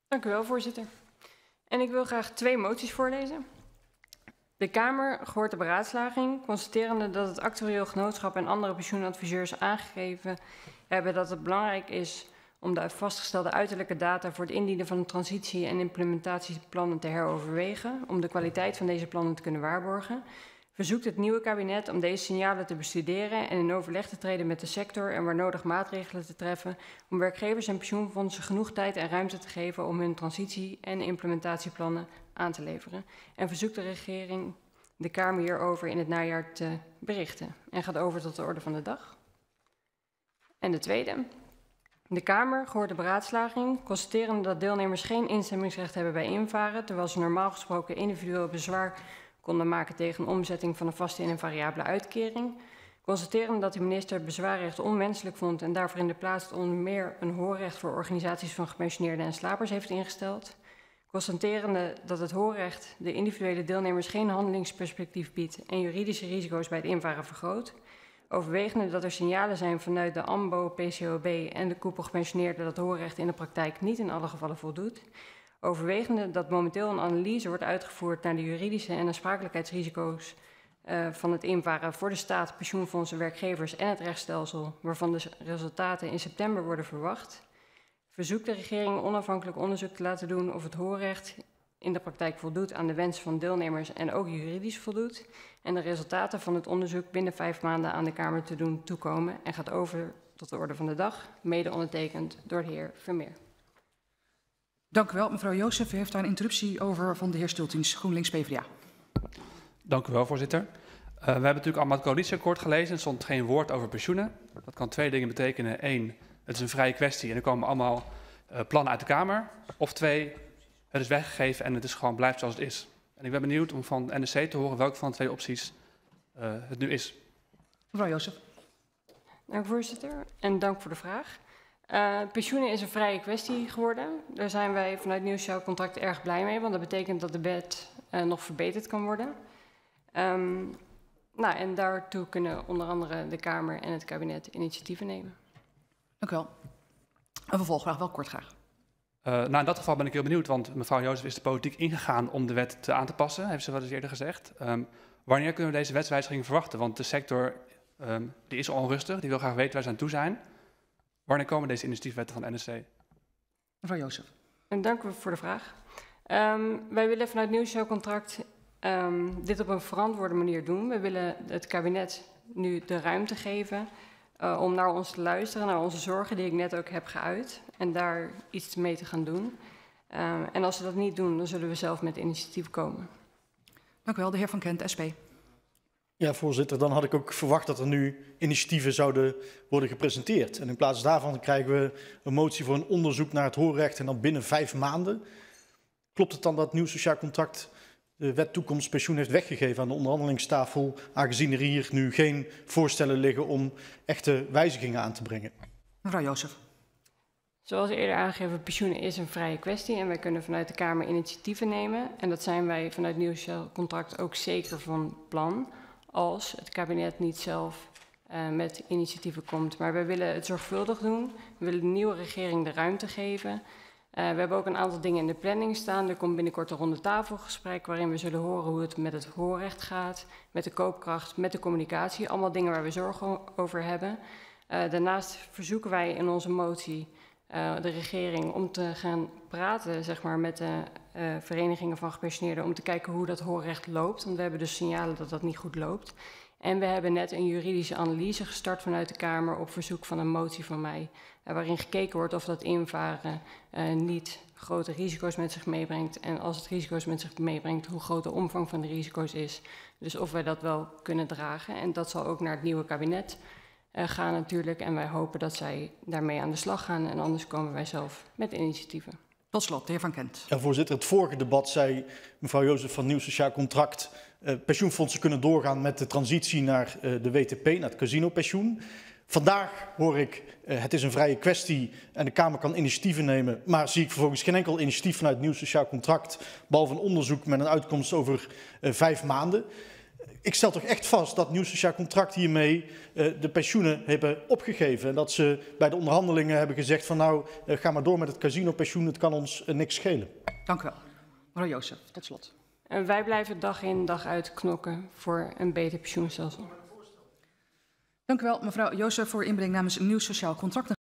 Dank u wel, voorzitter. En ik wil graag 2 moties voorlezen. De Kamer, gehoord de beraadslaging, constaterende dat het actuarieel genootschap en andere pensioenadviseurs aangegeven hebben dat het belangrijk is om de vastgestelde uiterlijke data voor het indienen van de transitie- en implementatieplannen te heroverwegen, om de kwaliteit van deze plannen te kunnen waarborgen, verzoekt het nieuwe kabinet om deze signalen te bestuderen en in overleg te treden met de sector en waar nodig maatregelen te treffen om werkgevers en pensioenfondsen genoeg tijd en ruimte te geven om hun transitie- en implementatieplannen aan te leveren. En verzoekt de regering de Kamer hierover in het najaar te berichten. En gaat over tot de orde van de dag. En de tweede. De Kamer, gehoord de beraadslaging, constaterende dat deelnemers geen instemmingsrecht hebben bij invaren, terwijl ze normaal gesproken individueel bezwaar konden maken tegen een omzetting van een vaste in een variabele uitkering. Constaterende dat de minister het bezwaarrecht onwenselijk vond en daarvoor in de plaats onder meer een hoorrecht voor organisaties van gepensioneerden en slapers heeft ingesteld. Constaterende dat het hoorrecht de individuele deelnemers geen handelingsperspectief biedt en juridische risico's bij het invaren vergroot. Overwegende dat er signalen zijn vanuit de AMBO, PCOB en de koepel gepensioneerden dat hoorrecht in de praktijk niet in alle gevallen voldoet. Overwegende dat momenteel een analyse wordt uitgevoerd naar de juridische en aansprakelijkheidsrisico's van het invaren voor de staat, pensioenfondsen, werkgevers en het rechtsstelsel, waarvan de resultaten in september worden verwacht. Verzoekt de regering onafhankelijk onderzoek te laten doen of het hoorrecht in de praktijk voldoet aan de wensen van deelnemers en ook juridisch voldoet. En de resultaten van het onderzoek binnen 5 maanden aan de Kamer te doen toekomen en gaat over tot de orde van de dag, mede ondertekend door de heer Vermeer. Dank u wel. Mevrouw Jozef, u heeft daar een interruptie over van de heer Stultings, GroenLinks PvdA. Dank u wel, voorzitter. We hebben natuurlijk allemaal het coalitieakkoord gelezen. Er stond geen woord over pensioenen. Dat kan 2 dingen betekenen. 1, het is een vrije kwestie en er komen allemaal plannen uit de Kamer. Of 2, het is weggegeven en het is gewoon blijft zoals het is. En ik ben benieuwd om van NSC te horen welke van de 2 opties het nu is. Mevrouw Jozef. Dank voorzitter en dank voor de vraag. Pensioenen is een vrije kwestie geworden. Daar zijn wij vanuit Nieuw Sociaal Contract erg blij mee, want dat betekent dat de wet nog verbeterd kan worden. En daartoe kunnen onder andere de Kamer en het kabinet initiatieven nemen. Dank u wel. Een vervolgvraag, wel kort graag. In dat geval ben ik heel benieuwd, want mevrouw Jozef is de politiek ingegaan om de wet aan te passen, heeft ze wel eens eerder gezegd. Wanneer kunnen we deze wetswijziging verwachten? Want de sector die is onrustig, die wil graag weten waar ze aan toe zijn. Wanneer komen deze initiatiefwetten van NSC? Mevrouw Jozef. En dank u voor de vraag. Wij willen vanuit Nieuw Sociaal Contract dit op een verantwoorde manier doen. We willen het kabinet nu de ruimte geven om naar ons te luisteren, naar onze zorgen die ik net ook heb geuit. En daar iets mee te gaan doen. En als ze dat niet doen, dan zullen we zelf met initiatief komen. Dank u wel. De heer Van Kent, SP. Ja, voorzitter, dan had ik ook verwacht dat er nu initiatieven zouden worden gepresenteerd. En in plaats daarvan krijgen we een motie voor een onderzoek naar het hoorrecht en dan binnen 5 maanden. Klopt het dan dat Nieuw Sociaal Contract de wet toekomstpensioen heeft weggegeven aan de onderhandelingstafel, aangezien er hier nu geen voorstellen liggen om echte wijzigingen aan te brengen? Mevrouw Jozef. Zoals eerder aangegeven, pensioenen is een vrije kwestie en wij kunnen vanuit de Kamer initiatieven nemen. En dat zijn wij vanuit Nieuw Sociaal Contract ook zeker van plan, als het kabinet niet zelf met initiatieven komt. Maar wij willen het zorgvuldig doen. We willen de nieuwe regering de ruimte geven. We hebben ook een aantal dingen in de planning staan. Er komt binnenkort een ronde tafelgesprek waarin we zullen horen hoe het met het hoorrecht gaat, met de koopkracht, met de communicatie. Allemaal dingen waar we zorgen over hebben. Daarnaast verzoeken wij in onze motie de regering om te gaan praten, zeg maar, met de verenigingen van gepensioneerden om te kijken hoe dat hoorrecht loopt. Want we hebben dus signalen dat dat niet goed loopt. En we hebben net een juridische analyse gestart vanuit de Kamer op verzoek van een motie van mij, waarin gekeken wordt of dat invaren niet grote risico's met zich meebrengt. En als het risico's met zich meebrengt, hoe groot de omvang van de risico's is. Dus of wij dat wel kunnen dragen. En dat zal ook naar het nieuwe kabinet gaan natuurlijk. En wij hopen dat zij daarmee aan de slag gaan. En anders komen wij zelf met initiatieven. Tot slot, de heer Van Kent. Ja, voorzitter, het vorige debat zei mevrouw Jozef van Nieuw Sociaal Contract, pensioenfondsen kunnen doorgaan met de transitie naar de WTP, naar het casinopensioen. Vandaag hoor ik, het is een vrije kwestie en de Kamer kan initiatieven nemen, maar zie ik vervolgens geen enkel initiatief vanuit het Nieuw Sociaal Contract, behalve een onderzoek met een uitkomst over 5 maanden. ik stel toch echt vast dat Nieuw Sociaal Contract hiermee de pensioenen hebben opgegeven. En dat ze bij de onderhandelingen hebben gezegd van nou, ga maar door met het casinopensioen, het kan ons niks schelen. Dank u wel. Mevrouw Jozef, tot slot. En wij blijven dag in dag uit knokken voor een beter pensioenstelsel. Dank u wel, mevrouw Jozef, voor uw inbreng namens Nieuw Sociaal Contract.